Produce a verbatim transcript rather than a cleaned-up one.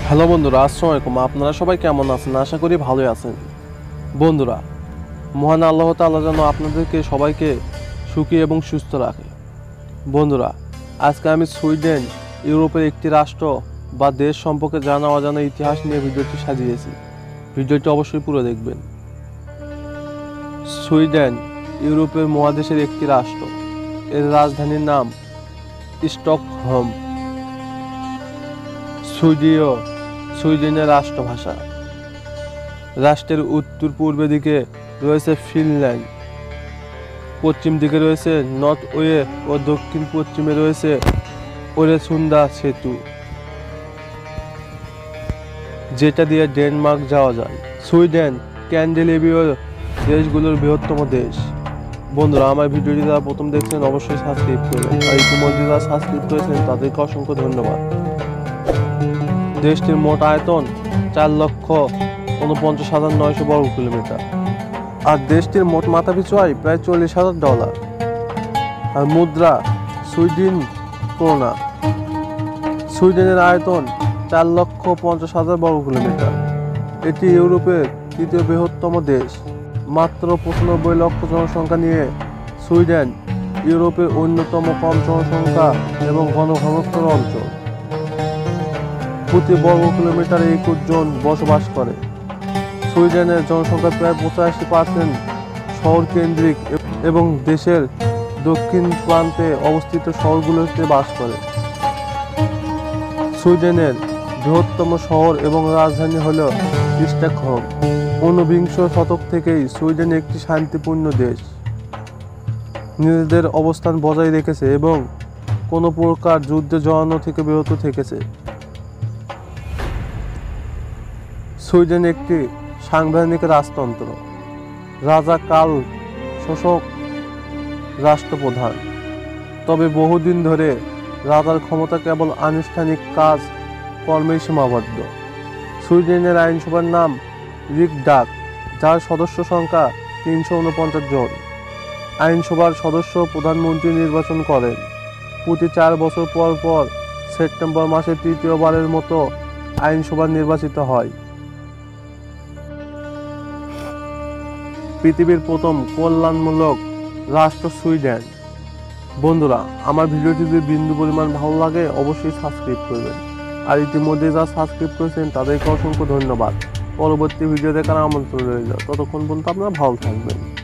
Hello বন্ধুরা, আসসালামু আলাইকুম। আপনারা সবাই কেমন আছেন? আশা করি ভালোই আছেন। বন্ধুরা, মহান আল্লাহ তাআলা যেন আপনাদেরকে সবাইকে সুখী এবং সুস্থ রাখে। বন্ধুরা, আজকে আমি সুইডেন ইউরোপের একটি রাষ্ট্র বা দেশ সম্পর্কে জানা অজানা ইতিহাস নিয়ে ভিডিওটি সাজিয়েছি। ভিডিওটি অবশ্যই পুরো দেখবেন। সুইডেন ইউরোপের মহাদেশের একটি রাষ্ট্র। এর রাজধানীর নাম স্টকহোম। সুইডীয় সুইডেনের রাষ্ট্রভাষা। রাষ্ট্রের উত্তর পূর্ব দিকে রয়েছে ফিনল্যান্ড, পশ্চিম দিকে রয়েছে নরওয়ে ও দক্ষিণ পশ্চিমে রয়েছে ওরেসুন্দা সেতু, যেটা দিয়ে ডেনমার্ক যাওয়া যায়। সুইডেন স্ক্যান্ডিনেভীয় দেশগুলোর বৃহত্তম দেশ। বন্ধুরা, আমার ভিডিওটি যারা প্রথম দেখছেন অবশ্যই সাবস্ক্রাইব করবেন, আর ইতিমধ্যে যারা সাবস্ক্রাইব করেছেন তাদেরকে অসংখ্য ধন্যবাদ। দেশটির মোট আয়তন চার লক্ষ উনপঞ্চাশ হাজার নয়শো বর্গ কিলোমিটার, আর দেশটির মোট মাথাপিছু আয় প্রায় চল্লিশ হাজার ডলার, আর মুদ্রা সুইডেন ক্রোনা। সুইডেনের আয়তন চার লক্ষ পঞ্চাশ হাজার বর্গ কিলোমিটার। এটি ইউরোপের তৃতীয় বৃহত্তম দেশ। মাত্র পঁচানব্বই লক্ষ জনসংখ্যা নিয়ে সুইডেন ইউরোপের অন্যতম কম জনসংখ্যা এবং ঘনঘনত্বর অঞ্চল। প্রতি বর্গ কিলোমিটারে একুশ জন বসবাস করে। সুইডেনের জনসংখ্যার প্রায় পঁচাশি পার্সেন্ট শহর কেন্দ্রিক এবং দেশের দক্ষিণ প্রান্তে অবস্থিত শহরগুলোতে বাস করে। সুইডেনের বৃহত্তম শহর এবং রাজধানী হল স্টকহোম। ঊনবিংশ শতক থেকেই সুইডেন একটি শান্তিপূর্ণ দেশ, নিজেদের অবস্থান বজায় রেখেছে এবং কোনো প্রকার যুদ্ধে জড়ানো থেকে বিরত থেকেছে। সুইডেন একটি সাংবিধানিক রাজতন্ত্র। রাজা কার্ল শোষক রাষ্ট্রপ্রধান, তবে বহুদিন ধরে রাজার ক্ষমতা কেবল আনুষ্ঠানিক কাজ কর্মেই সীমাবদ্ধ। সুইডেনের আইনসভার নাম রিকসডাগ, যার সদস্য সংখ্যা তিনশো উনপঞ্চাশ জন। আইনসভার সদস্য প্রধানমন্ত্রী নির্বাচন করেন। প্রতি চার বছর পর পর সেপ্টেম্বর মাসে তৃতীয়বারের মতো আইনসভা নির্বাচিত হয়। পৃথিবীর প্রথম কল্যাণমূলক রাষ্ট্র সুইডেন। বন্ধুরা, আমার ভিডিওটি যদি বিন্দু পরিমাণ ভালো লাগে অবশ্যই সাবস্ক্রাইব করবেন, আর ইতিমধ্যে যারা সাবস্ক্রাইব করেছেন তাদেরকে অসংখ্য ধন্যবাদ। পরবর্তী ভিডিও দেখার আমন্ত্রণ রইল। ততক্ষণ পর্যন্ত আপনারা ভালো থাকবেন।